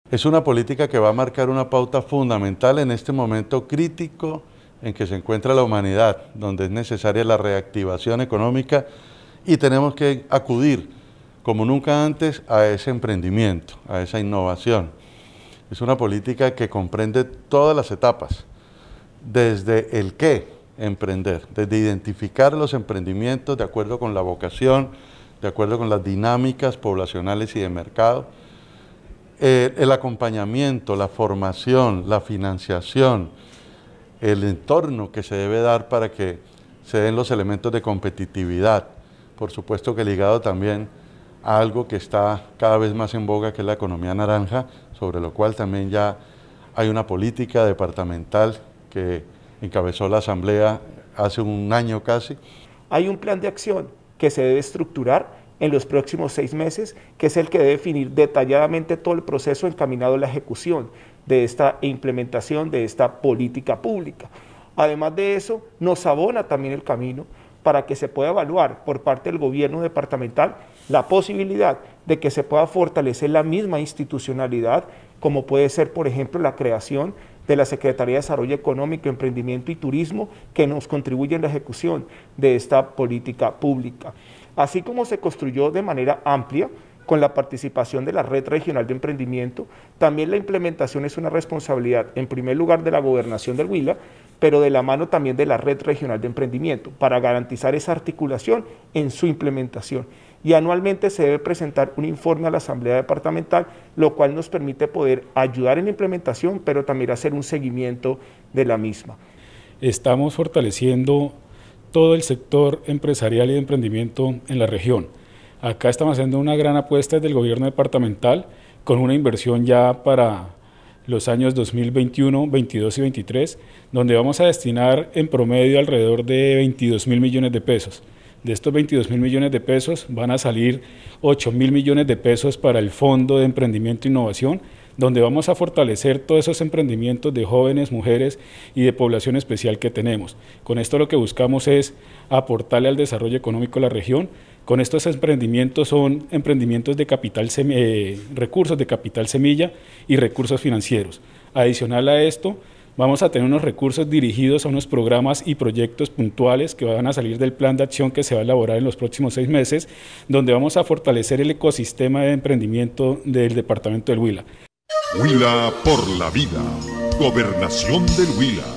Es una política que va a marcar una pauta fundamental en este momento crítico en que se encuentra la humanidad, donde es necesaria la reactivación económica y tenemos que acudir, como nunca antes, a ese emprendimiento, a esa innovación. Es una política que comprende todas las etapas, desde el qué emprender, desde identificar los emprendimientos de acuerdo con la vocación, de acuerdo con las dinámicas poblacionales y de mercado, el acompañamiento, la formación, la financiación, el entorno que se debe dar para que se den los elementos de competitividad, por supuesto que ligado también a algo que está cada vez más en boga, que es la economía naranja, sobre lo cual también ya hay una política departamental que encabezó la Asamblea hace un año casi. Hay un plan de acción que se debe estructurar en los próximos 6 meses, que es el que debe definir detalladamente todo el proceso encaminado a la ejecución de esta implementación de esta política pública. Además de eso, nos abona también el camino para que se pueda evaluar por parte del gobierno departamental la posibilidad de que se pueda fortalecer la misma institucionalidad, como puede ser, por ejemplo, la creación de la Secretaría de Desarrollo Económico, Emprendimiento y Turismo, que nos contribuye en la ejecución de esta política pública. Así como se construyó de manera amplia con la participación de la Red Regional de Emprendimiento, también la implementación es una responsabilidad, en primer lugar, de la Gobernación del Huila, pero de la mano también de la Red Regional de Emprendimiento, para garantizar esa articulación en su implementación. Y anualmente se debe presentar un informe a la Asamblea Departamental, lo cual nos permite poder ayudar en la implementación, pero también hacer un seguimiento de la misma. Estamos fortaleciendo todo el sector empresarial y de emprendimiento en la región. Acá estamos haciendo una gran apuesta desde el gobierno departamental con una inversión ya para los años 2021, 22 y 23, donde vamos a destinar en promedio alrededor de 22.000 millones de pesos. De estos 22.000 millones de pesos van a salir 8.000 millones de pesos para el Fondo de Emprendimiento e Innovación, donde vamos a fortalecer todos esos emprendimientos de jóvenes, mujeres y de población especial que tenemos. Con esto lo que buscamos es aportarle al desarrollo económico de la región. Con estos emprendimientos son emprendimientos de capital, recursos de capital semilla y recursos financieros. Adicional a esto, vamos a tener unos recursos dirigidos a unos programas y proyectos puntuales que van a salir del plan de acción que se va a elaborar en los próximos 6 meses, donde vamos a fortalecer el ecosistema de emprendimiento del departamento del Huila. Huila por la vida. Gobernación del Huila.